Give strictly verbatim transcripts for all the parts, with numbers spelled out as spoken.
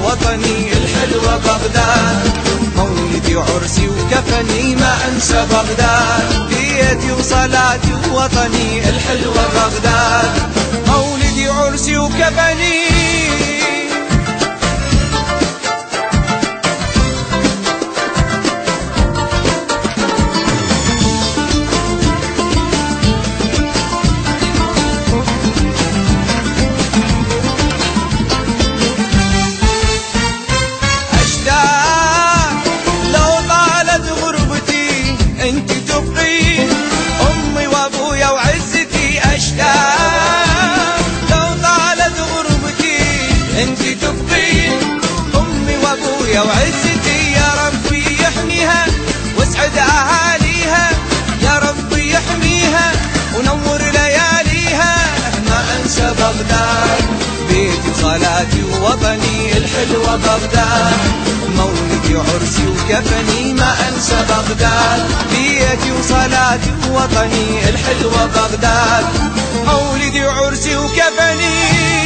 ووطني الحلوة بغداد. مولدي وعرسي وكفني ما أنسى بغداد، بيتي وصلاتي ووطني الحلوة بغداد. مولدي وعرسي وكفني يا وعزتي، يا ربي يحميها واسعد اهاليها، يا ربي يحميها ونور لياليها. ما انسى بغداد، بيتي وصلاتي ووطني الحلوة بغداد. مولدي وعرسي وكفني ما انسى بغداد، بيتي وصلاتي ووطني الحلوة بغداد. مولدي وعرسي وكفني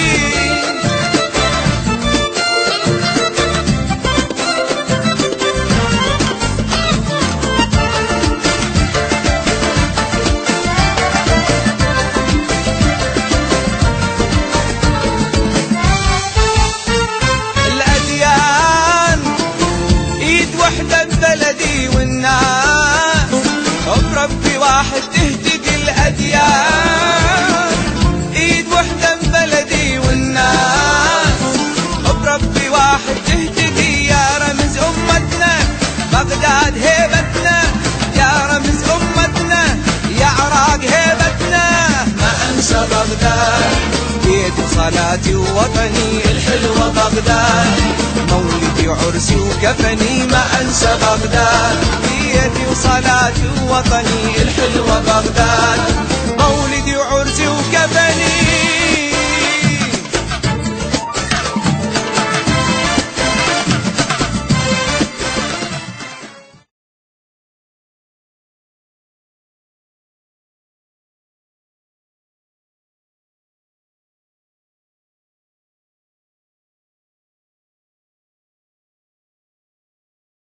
بلدي والناس، حب ربي واحد تهتدي الأديان. إيد وحدة ببلدي والناس، حب ربي واحد تهتدي. يا رمز أمتنا بغداد هيبتنا، يا رمز أمتنا يا عراق هيبتنا. ما أنسى بغداد، بيتي وصلاتي ووطني الحلوة بغداد. مولدي وعرسي وكفني ما أنسى بغداد، بيتي وصلاتي ووطني الحلوة بغداد. مولدي وعرسي وكفني